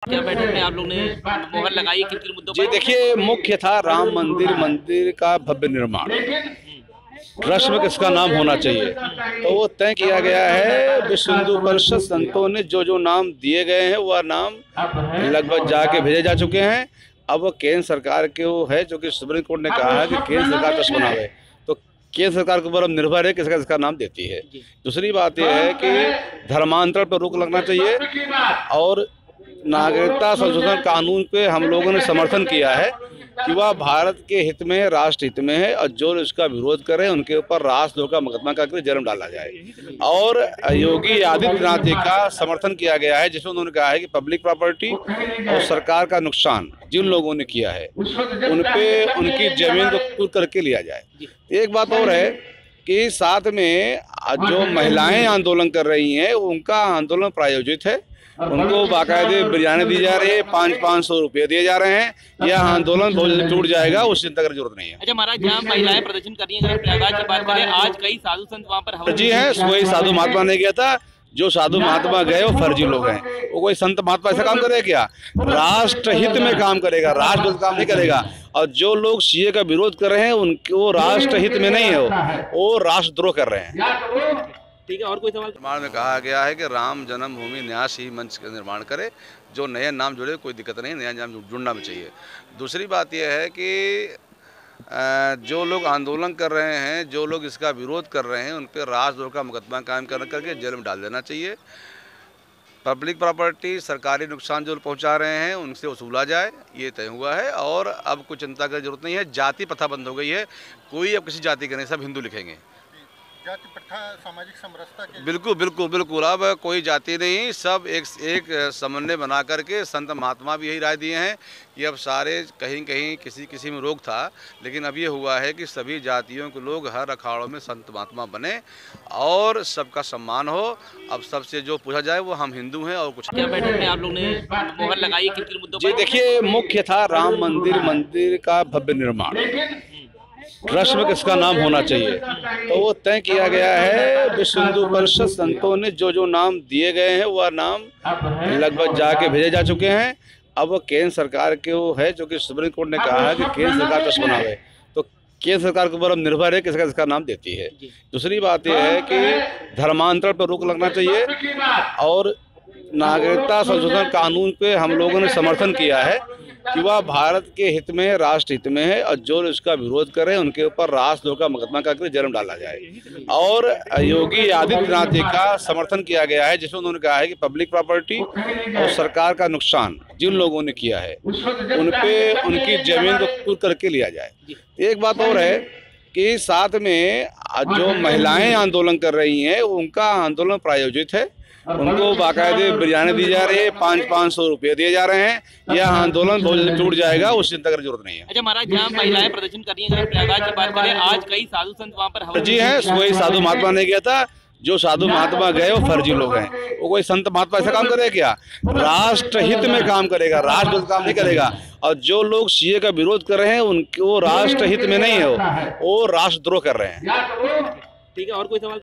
क्या बैठक में आप लोग ने मोहर लगाई, किन किन मुद्दों जी पर? देखिए, मुख्य था राम मंदिर का भव्य निर्माण। ट्रस्ट में किसका नाम होना चाहिए, तो वो तय किया गया है। विश्व हिंदू परिषद संतों ने जो जो नाम दिए गए हैं वह नाम लगभग जाके भेजे जा चुके हैं। अब वो केंद्र सरकार के वो है, जो कि सुप्रीम कोर्ट ने कहा है कि केंद्र सरकार ट्रस्ट बनावे, तो केंद्र सरकार के ऊपर अब निर्भर है किसका किसका नाम देती है। दूसरी बात यह है कि धर्मांतरण पर रोक लगना चाहिए और नागरिकता संशोधन कानून पे हम लोगों ने समर्थन किया है कि वह भारत के हित में, राष्ट्र हित में है, और जो इसका विरोध करें उनके ऊपर राष्ट्रद्रोह का मुकदमा करके जेल डाला जाए। और योगी आदित्यनाथ जी का समर्थन किया गया है, जिसमें उन्होंने कहा है कि पब्लिक प्रॉपर्टी और सरकार का नुकसान जिन लोगों ने किया है उन पे उनकी जमीन को कुर्क करके लिया जाए। एक बात और है कि साथ में जो महिलाएं आंदोलन कर रही हैं उनका आंदोलन प्रायोजित है, उनको बाकायदे बिरयानी दी जा रही है, 500-500 रुपये दिए जा रहे हैं। यह आंदोलन बहुत जल्दी टूट जाएगा, उस चिंता की जरूरत नहीं है। अच्छा महाराज, जहाँ महिलाएं प्रदर्शन कर रही हैं, अगर प्रयागराज की बात करें, आज कई साधु संत वहाँ पर जी हैं, कोई साधु महात्मा नहीं गया था। जो साधु महात्मा गए वो फर्जी लोग हैं। वो कोई संत महात्मा ऐसा काम करेगा क्या? राष्ट्र हित में काम करेगा, राष्ट्र विरोध काम नहीं करेगा। और जो लोग सीए का विरोध कर रहे हैं उनके वो राष्ट्र हित में नहीं है, वो राष्ट्रद्रोह कर रहे हैं। ठीक है, और कोई सवाल? निर्माण में कहा गया है कि राम जन्मभूमि न्यास ही मंच का निर्माण करे। जो नए नाम जुड़े कोई दिक्कत नहीं, नया नाम जुड़ना भी चाहिए। दूसरी बात यह है कि जो लोग आंदोलन कर रहे हैं, जो लोग इसका विरोध कर रहे हैं, उन पर राष्ट्रद्रोह का मुकदमा कायम करके जेल में डाल देना चाहिए। पब्लिक प्रॉपर्टी, सरकारी नुकसान जो पहुंचा रहे हैं उनसे वसूला जाए, ये तय हुआ है। और अब कोई चिंता की जरूरत नहीं है। जाति प्रथा बंद हो गई है, कोई अब किसी जाति के नहीं, सब हिंदू लिखेंगे। जाति प्रथा सामाजिक समरसता के बिल्कुल बिल्कुल बिल्कुल, अब कोई जाति नहीं, सब एक समन्वय बना करके संत महात्मा भी यही राय दिए हैं कि अब सारे कहीं कहीं किसी में रोग था, लेकिन अब ये हुआ है कि सभी जातियों के लोग हर अखाड़ों में संत महात्मा बने और सबका सम्मान हो। अब सबसे जो पूछा जाए वो हम हिंदू हैं और कुछ। क्या बैठक में आप लोग ने मोहर लगाई, किन किन मुद्दों पर? जी देखिए, मुख्य था राम मंदिर का भव्य निर्माण। ट्रस्ट में किसका नाम होना चाहिए, तो वो तय किया गया है। विश्व हिंदू परिषद संतों ने जो जो नाम दिए गए हैं वह नाम लगभग जाके भेजे जा चुके हैं। अब वो केंद्र सरकार के वो है, जो कि सुप्रीम कोर्ट ने कहा है कि केंद्र सरकार ट्रस्ट बनावे, तो केंद्र सरकार के ऊपर अब निर्भर है किसका किसका नाम देती है। दूसरी बात यह है कि धर्मांतरण पर रोक लगना चाहिए और नागरिकता संशोधन कानून पे हम लोगों ने समर्थन किया है कि वह भारत के हित में, राष्ट्र हित में है, और जो इसका विरोध करें उनके ऊपर राष्ट्रद्रोह का मुकदमा करके जेल में डाला जाए। और योगी आदित्यनाथ जी का समर्थन किया गया है, जिसमें उन्होंने कहा है कि पब्लिक प्रॉपर्टी और सरकार का नुकसान जिन लोगों ने किया है उन पे उनकी जमीन को कुर्क करके लिया जाए। एक बात और है कि साथ में जो महिलाएं आंदोलन कर रही हैं उनका आंदोलन प्रायोजित है, उनको बाकायदे बिरयानी दी जा रही है, 500-500 रुपये दिए जा रहे हैं। यह आंदोलन बहुत जल्दी टूट जाएगा, उस चिंता की जरूरत नहीं है। अच्छा महाराज, जहाँ महिलाएं प्रदर्शन कर रही हैं, अगर प्रयागराज की बात करें, आज कई साधु संत वहाँ पर जी हैं, कोई साधु महात्मा नहीं गया था। जो साधु महात्मा गए वो फर्जी लोग हैं। वो कोई संत महात्मा ऐसा काम करेगा क्या? राष्ट्र हित में काम करेगा, राष्ट्र विरोध काम नहीं करेगा। और जो लोग सीए का विरोध कर रहे हैं उनके वो राष्ट्र हित में नहीं है, वो राष्ट्रद्रोह कर रहे हैं। ठीक है, और कोई सवाल?